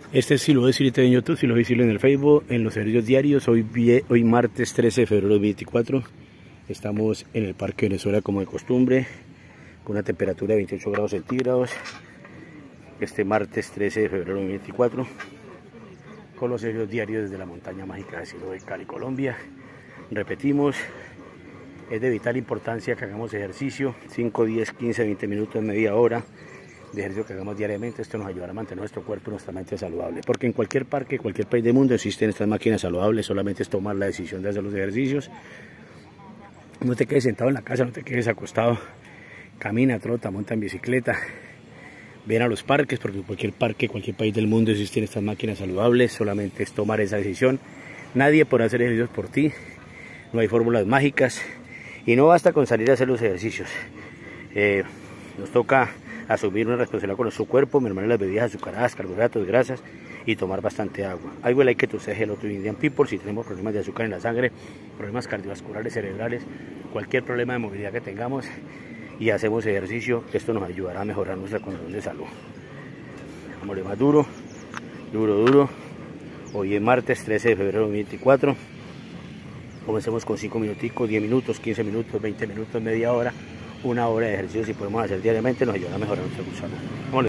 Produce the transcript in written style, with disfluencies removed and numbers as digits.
Este es Si lo decirte en YouTube, si lo decirlo en el Facebook, en los servicios diarios. Hoy martes 13 de febrero de 2024. Estamos en el Parque Venezuela como de costumbre, con una temperatura de 28 grados centígrados. Este martes 13 de febrero de 2024, con los servicios diarios desde la montaña mágica de Siloé, Cali, Colombia. Repetimos, es de vital importancia que hagamos ejercicio, 5, 10, 15, 20 minutos, media hora de ejercicio que hagamos diariamente. Esto nos ayudará a mantener nuestro cuerpo y nuestra mente saludable, porque en cualquier parque, cualquier país del mundo existen estas máquinas saludables. Solamente es tomar la decisión de hacer los ejercicios. No te quedes sentado en la casa, no te quedes acostado, camina, trota, monta en bicicleta. Ven a los parques, porque en cualquier parque, cualquier país del mundo existen estas máquinas saludables. Solamente es tomar esa decisión. Nadie podrá hacer ejercicios por ti, no hay fórmulas mágicas y no basta con salir a hacer los ejercicios. Nos toca asumir una responsabilidad con nuestro cuerpo, mermar las bebidas azucaradas, carbohidratos, grasas y tomar bastante agua. I would like to say hello to Indian people. Si tenemos problemas de azúcar en la sangre, problemas cardiovasculares, cerebrales, cualquier problema de movilidad que tengamos y hacemos ejercicio, esto nos ayudará a mejorar nuestra condición de salud. Vámonos más duro, duro. Hoy es martes 13 de febrero de 2024. Comencemos con 5 minuticos, 10 minutos, 15 minutos, 20 minutos, media hora, una hora de ejercicio. Si podemos hacer diariamente, nos ayudará a mejorar nuestra salud.